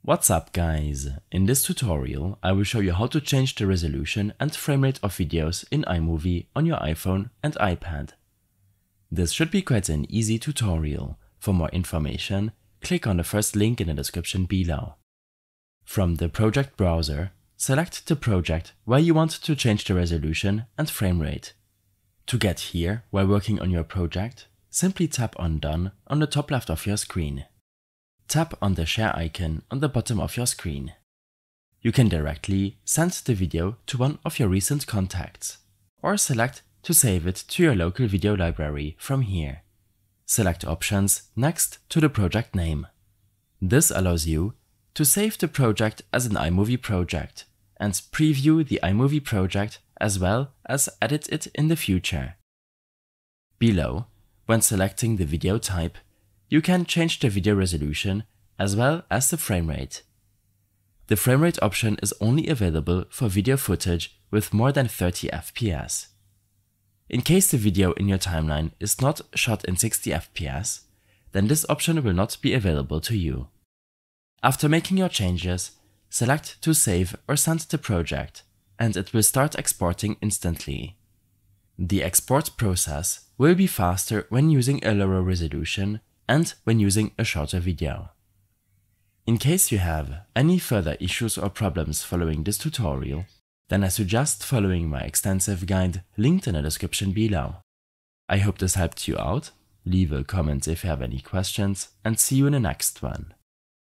What's up guys, in this tutorial I will show you how to change the resolution and frame rate of videos in iMovie on your iPhone and iPad. This should be quite an easy tutorial. For more information, click on the first link in the description below. From the project browser, select the project where you want to change the resolution and frame rate. To get here while working on your project, simply tap on Done on the top left of your screen. Tap on the share icon on the bottom of your screen. You can directly send the video to one of your recent contacts, or select to save it to your local video library from here. Select Options next to the project name. This allows you to save the project as an iMovie project and preview the iMovie project as well as edit it in the future. Below, when selecting the video type, you can change the video resolution as well as the frame rate. The frame rate option is only available for video footage with more than 30 fps. In case the video in your timeline is not shot in 60 fps, then this option will not be available to you. After making your changes, select to save or send the project, and it will start exporting instantly. The export process will be faster when using a lower resolution and when using a shorter video. In case you have any further issues or problems following this tutorial, then I suggest following my extensive guide linked in the description below. I hope this helped you out. Leave a comment if you have any questions, and see you in the next one.